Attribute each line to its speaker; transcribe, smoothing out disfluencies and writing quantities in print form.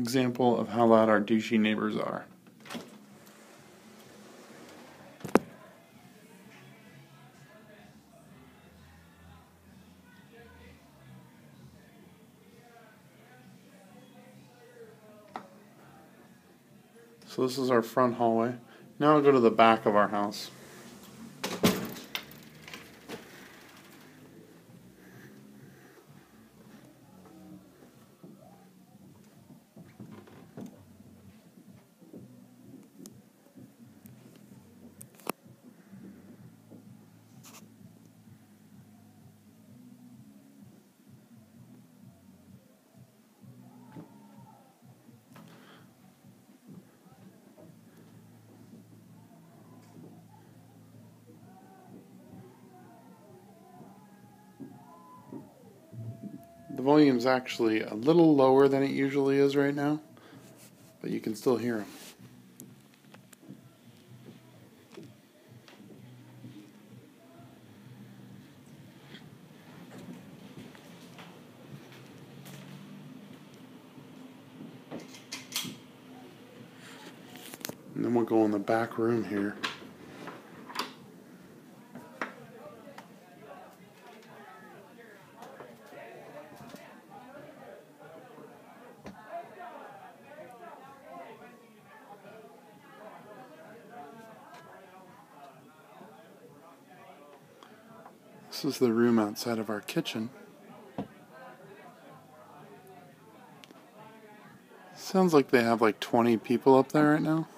Speaker 1: example of how loud our douchey neighbors are. So this is our front hallway. Now I'll go to the back of our house. The volume's actually a little lower than it usually is right now, but you can still hear them. And then we'll go in the back room here. This is the room outside of our kitchen. Sounds like they have like 20 people up there right now.